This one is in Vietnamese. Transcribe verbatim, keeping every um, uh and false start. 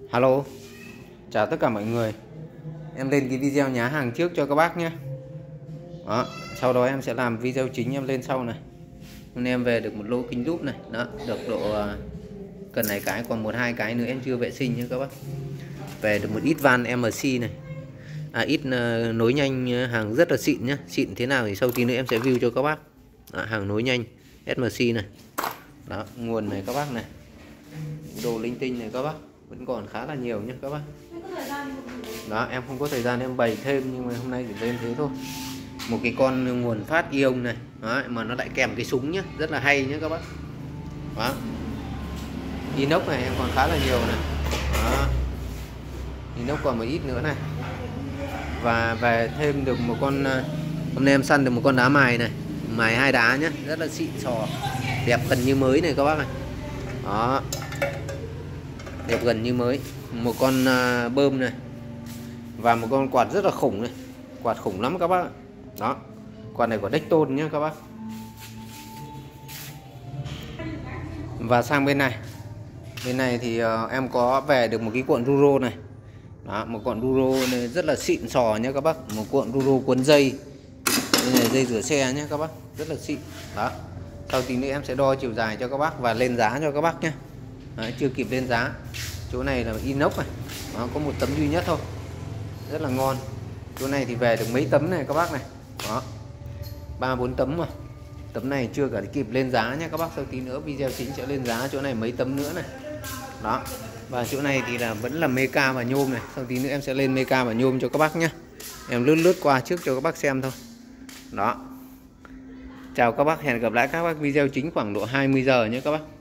Alo, chào tất cả mọi người. Em lên cái video nhá hàng trước cho các bác nhé. Đó, sau đó em sẽ làm video chính em lên sau này. Hôm nay em về được một lô kính lúp này, đó, được độ cần này cái, còn một hai cái nữa em chưa vệ sinh nhé các bác. Về được một ít van em xê này, à ít uh, nối nhanh, hàng rất là xịn nhá. Xịn thế nào thì sau tí nữa em sẽ view cho các bác. Đó, hàng nối nhanh ét em xê này. Đó, nguồn này các bác này, đồ linh tinh này các bác, vẫn còn khá là nhiều nhé các bác. Đó, em không có thời gian em bày thêm, nhưng mà hôm nay chỉ lên thế thôi. Một cái con nguồn phát ion này, đó, mà nó lại kèm cái súng nhá, rất là hay nhé các bác. Đó, inox này em còn khá là nhiều này. Đó, inox còn một ít nữa này. Và về thêm được một con, hôm nay em săn được một con đá mài này, mài hai đá nhá, rất là xịn sò, đẹp gần như mới này các bác này. Đó, đẹp gần như mới. Một con uh, bơm này, và một con quạt rất là khủng này, quạt khủng lắm các bác. Đó, quạt này của Decton nhé các bác. Và sang bên này, bên này thì uh, em có về được một cái cuộn ruro này. Đó, một cuộn ruro này rất là xịn sò nhé các bác, một cuộn ruro cuốn dây. Đây này, dây rửa xe nhé các bác, rất là xịn. Đó, sau tí nữa em sẽ đo chiều dài cho các bác và lên giá cho các bác nhé. Đấy, chưa kịp lên giá. Chỗ này là inox này. Đó, có một tấm duy nhất thôi, rất là ngon. Chỗ này thì về được mấy tấm này các bác này. Đó, ba bốn tấm mà. Tấm này chưa cả kịp lên giá nhé các bác, sau tí nữa video chính sẽ lên giá chỗ này mấy tấm nữa này. Đó, và chỗ này thì là vẫn là meca và nhôm này, sau tí nữa em sẽ lên meca và nhôm cho các bác nhé. Em lướt lướt qua trước cho các bác xem thôi. Đó, chào các bác, hẹn gặp lại các bác video chính khoảng độ hai mươi giờ nhé các bác.